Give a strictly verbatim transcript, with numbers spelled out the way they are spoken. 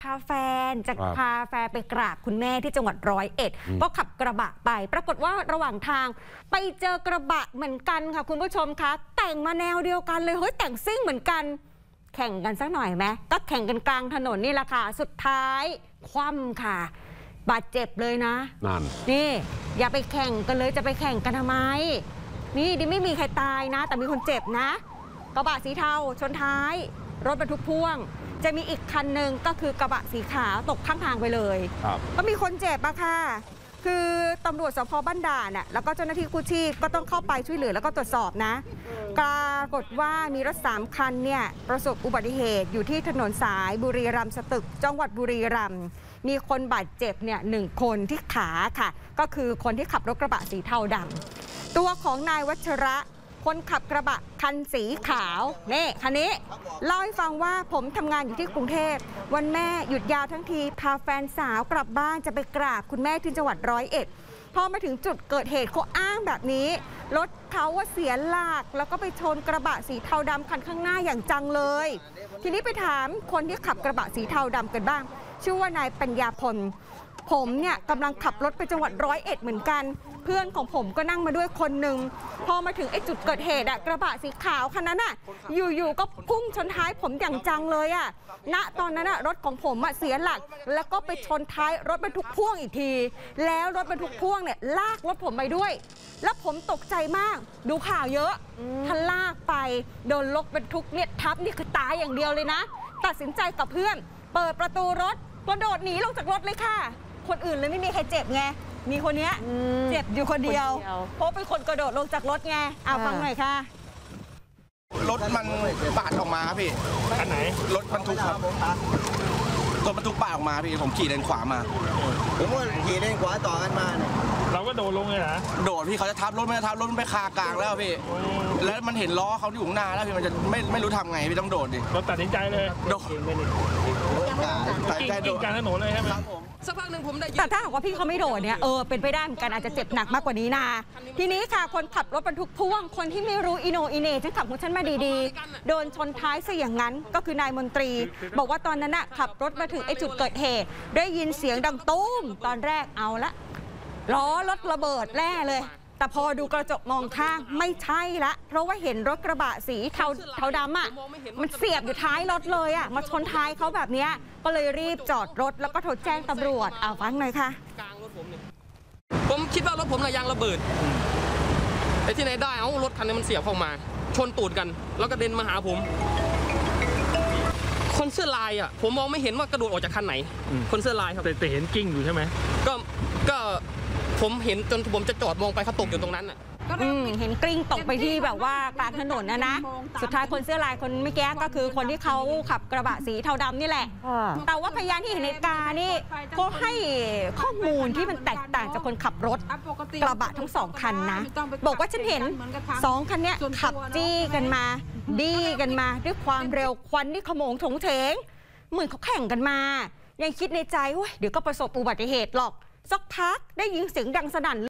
าแฟนจะพาแฟนไปกราบคุณแม่ที่จังหวัดร้อยเอ็ดก็ขับกระบะไปปรากฏว่าระหว่างทางไปเจอกระบะเหมือนกันค่ะคุณผู้ชมคะแต่งมาแนวเดียวกันเลยเฮ้ยแต่งซิ่งเหมือนกันแข่งกันสักหน่อยไหมก็แข่งกันกลางถนนนี่แหละค่ะสุดท้ายคว่ำค่ะบาดเจ็บเลยนะนั่นนี่อย่าไปแข่งกันเลยจะไปแข่งกันทำไมนี่ดิไม่มีใครตายนะแต่มีคนเจ็บนะกระบะสีเทาชนท้ายรถบรรทุกพ่วงจะมีอีกคันหนึ่งก็คือกระบะสีขาวตกข้างทางไปเลยก็มีคนเจ็บอะค่ะคือตำรวจสพบ้านด่านน่ะแล้วก็เจ้าหน้าที่กู้ชีพก็ต้องเข้าไปช่วยเหลือแล้วก็ตรวจสอบนะปรากฏว่ามีรถสามคันเนี่ยประสบอุบัติเหตุอยู่ที่ถนนสายบุรีรัมย์สตึกจังหวัดบุรีรัมย์มีคนบาดเจ็บเนี่ยหนึ่งคนที่ขาค่ะก็คือคนที่ขับรถกระบะสีเทาดำตัวของนายวัชระคนขับกระบะคันสีขาวนี่คันนี้เล่าให้ฟังว่าผมทำงานอยู่ที่กรุงเทพวันแม่หยุดยาวทั้งทีพาแฟนสาวกลับบ้านจะไปกราบคุณแม่ที่จังหวัดร้อยเอ็ดพอมาถึงจุดเกิดเหตุเขาอ้างแบบนี้รถเขาว่าเสียหลักแล้วก็ไปชนกระบะสีเทาดำคันข้างหน้าอย่างจังเลยทีนี้ไปถามคนที่ขับกระบะสีเทาดำกันบ้างชื่อว่านายปัญญาพลผมเนี่ยกำลังขับรถไปจังหวัดร้อยเอ็ดเหมือนกันเพื่อนของผมก็นั่งมาด้วยคนหนึ่งพอมาถึงไอ้จุดเกิดเหตุอะกระบะสีขาวคันนั้นอะอยู่ๆก็พุ่งชนท้ายผมอย่างจังเลยอะณตอนนั้นอะรถของผมอะเสียหลักแล้วก็ไปชนท้ายรถบรรทุกพ่วงอีกทีแล้วรถบรรทุกพ่วงเนี่ยลากรถผมไปด้วยแล้วผมตกใจมากดูข่าวเยอะถ้าลากไปโดนรถบรรทุกเนี่ยทับนี่คือตายอย่างเดียวเลยนะตัดสินใจกับเพื่อนเปิดประตูรถกระโดดหนีลงจากรถเลยค่ะคนอื่นเลยไม่มีใครเจ็บไงมีคนนี้เจ็บอยู่คนเดียวเพราะเป็นคนกระโดดลงจากรถไงเอาฟังหน่อยค่ะรถมันปาดออกมาครับพี่อันไหนรถบรรทุกครับรถบรรทุกปาดออกมาพี่ผมขี่เลนขวามาผมว่าขี่เลนขวาต่อกันมาเนี่ยเราก็โดดลงเลยนะโดดพี่เขาจะทับรถไม่ทับรถมันไปคากลางแล้วพี่แล้วมันเห็นล้อเขาอยู่ข้างหน้าแล้วพี่มันจะไม่ไม่รู้ทำไงพี่ต้องโดดดิเราตัดสินใจเลยโดดตัดใจโดดกลางถนนเลยใช่ไหมสักพักหนึ่งผมได้แต่ถ้าหากว่าพี่เขาไม่โดดเนี่ยเออเป็นไปได้เหมือนกันอาจจะเจ็บหนักมากกว่านี้นะทีนี้ค่ะคนขับรถบรรทุกพ่วงคนที่ไม่รู้อิโนอิเน่ฉันขับของฉันมาดีๆโดนชนท้ายซะอย่างนั้นก็คือนายมนตรีบอกว่าตอนนั้นน่ะขับรถมาถึงไอ้จุดเกิดเหตุได้ยินเสียงดังตุ้มตอนแรกเอาละล้อรถระเบิดแน่เลยแต่พอดูกระจกมองข้างไม่ใช่ละเพราะว่าเห็นรถกระบะสีเทาเทาดำอ่ะมันเสียบอยู่ท้ายรถเลยอ่ะมาชนท้ายเขาแบบนี้ก็เลยรีบจอดรถแล้วก็โทรแจ้งตำรวจเอาฟังหน่อยค่ะผมคิดว่ารถผมระยางระเบิดไอ้ที่ไหนได้เอารถคันนี้มันเสียบเข้ามาชนตูดกันแล้วก็เด็นมาหาผมคนเสื้อลายอ่ะผมมองไม่เห็นว่ากระโดดออกจากคันไหนคนเสื้อลายครับแต่เห็นกิ้งอยู่ใช่ไหมก็ก็ผมเห็นจนผมจะจอดมองไปเขาตกอยู่ตรงนั้นอ่ะเห็นกลิ้งตกไปที่แบบว่ากลางถนนนะนะสุดท้ายคนเสื้อลายคนเมื่อกี้ก็คือคนที่เขาขับกระบะสีเทาดำนี่แหละแต่ว่าพยานที่เห็นเหตุการณ์นี่ก็ให้ข้อมูลที่มันแตกต่างจากคนขับรถกระบะทั้งสองคันนะบอกว่าฉันเห็นสองคันนี้ขับจี้กันมาบี้กันมาด้วยความเร็วควันที่ขโมงถงเถงเหมือนเขาแข่งกันมายังคิดในใจว่าเดี๋ยวก็ประสบอุบัติเหตุหรอกสักพักได้ยินเสียงดังสนั่น